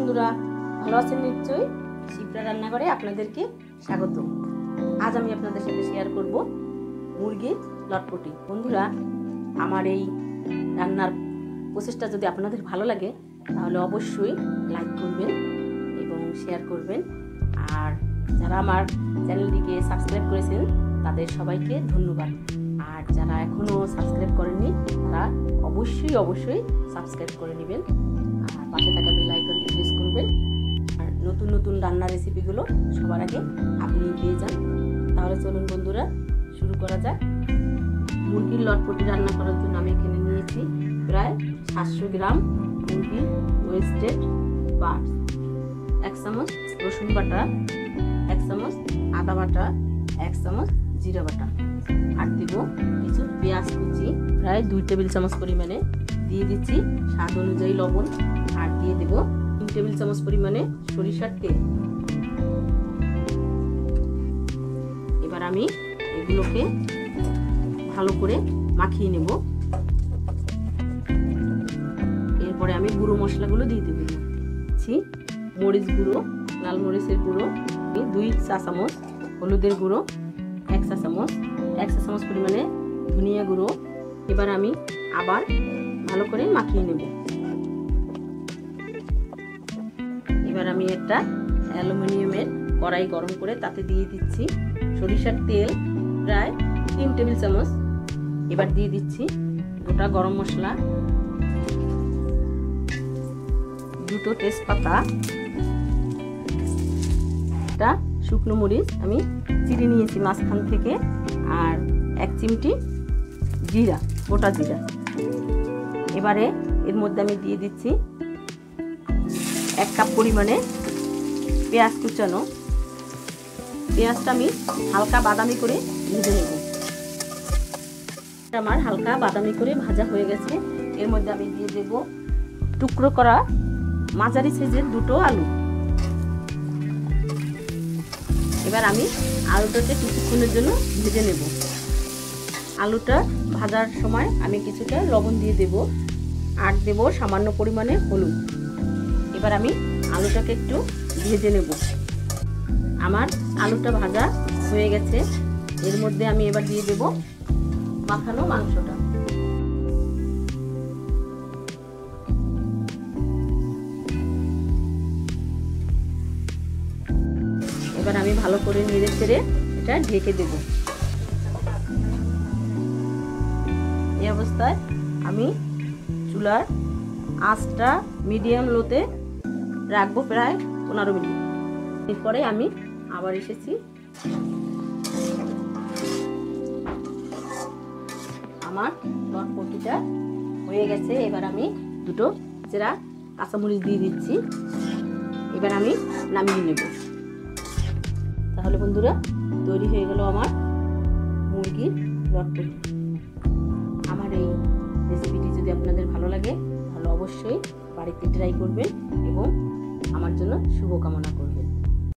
বন্ধুরা, ভালো আছেন নিশ্চয়ই। শিপ্রা রান্নাঘরে আপনাদেরকে স্বাগত। আজ আমি আপনাদের সাথে শেয়ার করব মুরগির লটপটি। বন্ধুরা, আমার এই রান্নার প্রসেসটা যদি আপনাদের ভালো লাগে তাহলে অবশ্যই লাইক করবেন এবং শেয়ার করবেন। আর যারা আমার চ্যানেলটিকে সাবস্ক্রাইব করেছেন তাদের সবাইকে ধন্যবাদ। আর যারা এখনও সাবস্ক্রাইব করেননি তারা অবশ্যই সাবস্ক্রাইব করে নেবেন। আর পাশে থাকা বেল আইকনটি প্রেস করবেন। আর নতুন নতুন রান্নার রেসিপিগুলো সবার আগে আপনি পেয়ে যান। তাহলে চলুন বন্ধুরা, শুরু করা যাক। মুরগির লটপটি রান্না করার জন্য আমি এখানে নিয়েছি প্রায় 700 গ্রাম মুরগির ওয়েস্টেড পার্টস, 1 চামচ রসুন বাটা, 1 চামচ আদা বাটা, 1 চামচ জিরা বাটা, আর দিব কিছু পেঁয়াজ কুচি প্রায় 2 টেবিল চামচ পরিমাণে, দিয়ে দিচ্ছি স্বাদ অনুযায়ী লবণ, আর দিয়ে দেব 3 টেবিল চামচ পরিমাণে সরিষার তেল। এবার আমি এগুলোকে ভালো করে মাখিয়ে নেব। এরপরে আমি গুঁড়ো মশলাগুলো দিয়ে দেব। মরিচ গুঁড়ো, লাল মরিচের গুঁড়ো 2 চা চামচ, হলুদের গুঁড়ো 1 চা চামচ, 1 চা চামচ পরিমাণে ধনিয়া গুঁড়ো। এবার আমি আবার ভালো করে মাখিয়ে নেব। এবার আমি একটা অ্যালুমিনিয়ামের কড়াই গরম করে তাতে দিয়ে দিচ্ছি সরিষার তেল প্রায় 3 টেবিল চামচ। এবার দিয়ে দিচ্ছি গোটা গরম মশলা, 2 তেজপাতা, একটা শুকনো মরিচ আমি চিড়ে নিয়েছি মাঝখান থেকে, আর 1 চিমটি জিরা, গোটা জিরা। এবারে এর মধ্যে আমি দিয়ে দিচ্ছি 1 কাপ পরিমাণে পেঁয়াজ কুচানো। পেঁয়াজটা আমি হালকা বাদামি করে ভেজে নেব। আমার হালকা বাদামি করে ভাজা হয়ে গেছে। এর মধ্যে আমি দিয়ে দেব টুকরো করা মাঝারি সাইজের 2 আলু। এবার আমি আলুটাকে কিছুক্ষণের জন্য ভেজে নেব। আলুটা ভাজার সময় আমি কিছুটা লবণ দিয়ে দেব, আর দেব সামান্য পরিমাণে হলুদ। এবার আমি আলুটাকে একটু ভেজে নেব। আমার আলুটা ভাজা হয়ে গেছে। এর মধ্যে আমি এবার দিয়ে দেব মাখানো মাংসটা। এবার আমি ভালো করে নেড়ে চেড়ে এটা ঢেকে দেব। এই অবস্থায় আমি চুলার আঁচটা মিডিয়াম লোতে রাখবো প্রায় 15 মিনিট। এরপরে আমি আবার এসেছি। আমার লটপটিটা হয়ে গেছে। এবার আমি 2 চেরা কাঁচামরিচ দিয়ে দিচ্ছি। এবার আমি নামিয়ে নেব। তাহলে বন্ধুরা, তৈরি হয়ে গেল আমার মুরগির লটপটি। আমার এই রেসিপিটি যদি আপনাদের ভালো লাগে তাহলে অবশ্যই বাড়িতে ট্রাই করবেন এবং আমার জন্য শুভকামনা করবেন।